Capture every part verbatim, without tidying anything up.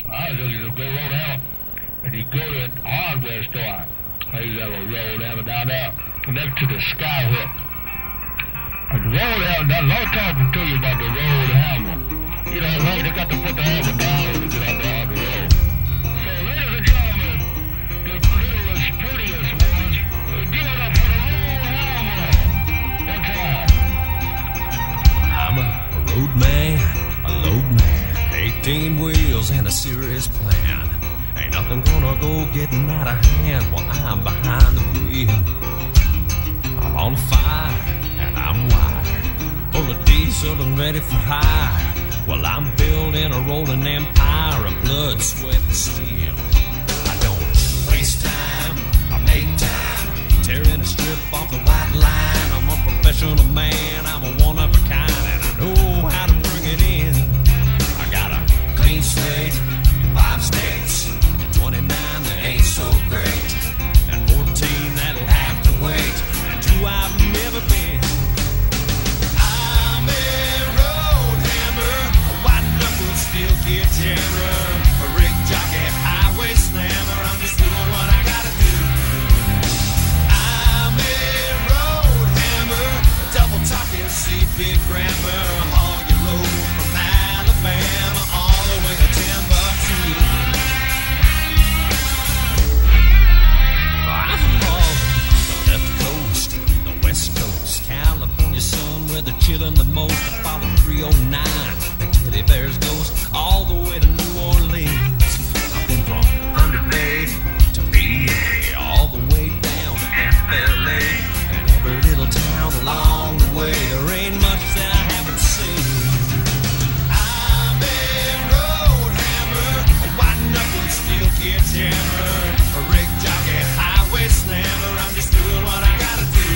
I was looking to go road hammer, and you go to a hardware store. I used to have a road hammer down there next to the skyhook. And the road hammer, there's no talking to you about the road hammer. You know, hey, they got to put the hammer down to get out there on the road. So, ladies and gentlemen, the littlest, prettiest ones, give it up for the road hammer. One time. I'm a road man, a load man, eighteen wheels and a serious plan. Ain't nothing gonna go getting out of hand while I'm behind the wheel. I'm on fire and I'm wired, full of diesel and ready for hire. Well, I'm building a rolling empire of blood, sweat, and steel. I don't waste time, I make time, tearing a strip off the white line. I'm a professional man, I'm a one of a kind, and I know how to bring it in. I got a clean slate in five states, twenty-nine that ain't so great, and fourteen that'll have to wait, and two I've never been. I'm a road hammer, a white knuckle steel gear jammer, a rig jockey, highway slammer. I'm just doing what I gotta do. I'm a road hammer, a double talking C P grammar, haul your load from Alabama all the way to Timbuktu. I've hauled the left coast, the west coast, California sun where they're chilling the most. I follow three oh nine, the teddy bear's ghost, all the way to New Orleans. I've been from Thunder Bay to P A, all the way down to F L A, and every little town along the way. There ain't much that I haven't seen. I'm a road hammer, a white knuckle steel gear jammer, a rig jockey, highway slammer. I'm just doing what I gotta do.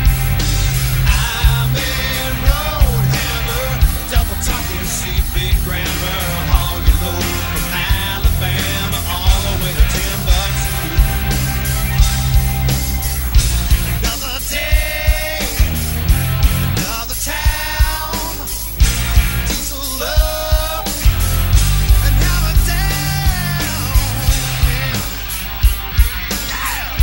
I'm a road hammer, double talking C P grammar, haul your load from Alabama all the way to Timbuktu. Another day, another town, diesel love, and hammer down. Yeah.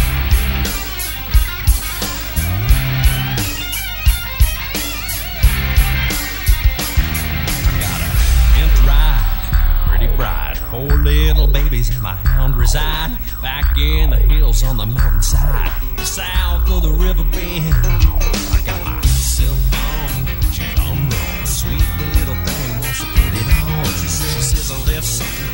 I got a hint ride, pretty bride, four little babies and my hound reside back in the hills on the mountainside, south of the river bend. I got my cell phone, she's on roll, sweet little thing wants to get it on. She says, she says I left something